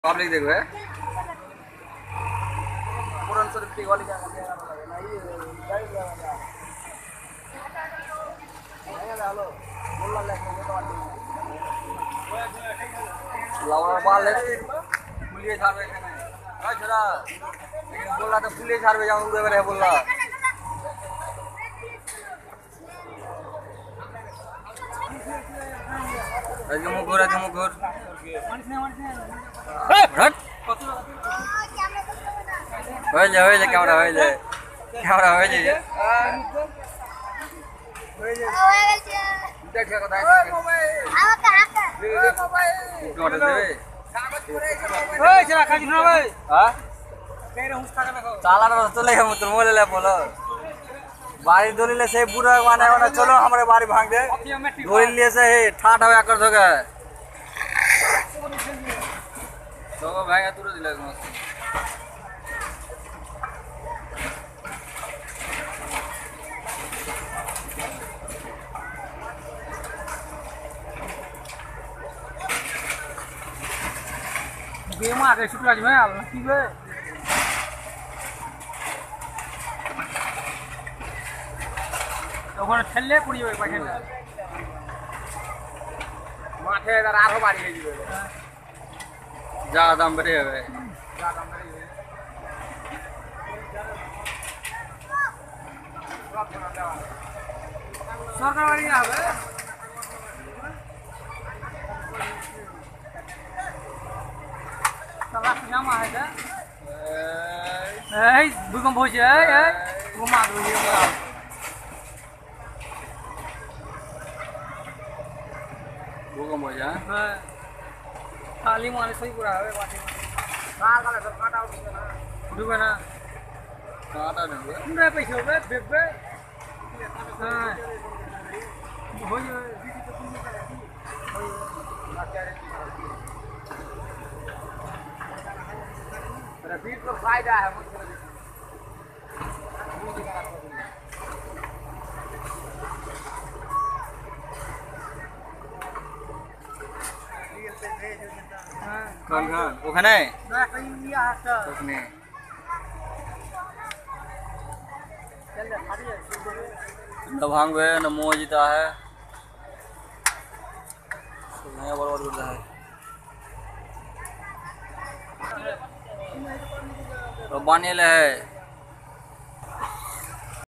public देखो है police छाड़बे छोड़ा बोला तो पुलिस छाड़बे जाऊँ उड़े बेरे बोला मुखर कैमरा बारी दोली से पूरा माने वाला चलो हमारे बारी भाग दे दोली लिए से ठाठ हवा कर दोगे तो भाई तू दिला गेम आगे शुक्र में आल ठीक है ওখানে ঠেললে পড়ি যাবে পাখি না মাঠে এর আরো বাড়ি হয়ে যাবে যা দাম বেড়ে যাবে সরকার বাড়ি হবে সালা নাম আছে এই ভূমিকম্প হয়েছে এই ঘুমা ধরে भूकंप हो जाए हां खाली माने सही पूरा है बाटी काल काल सब काटा डूबे ना काटा डूबे पूरा पैसे हो गए बेबे हां हो अरे बीट को फायदा है कौन कौन ওখানে না কই ইয়া আছে ওখানে चल हट जा न भांगवे न मोजिता है नया बड़ बड़ है तो बनेले है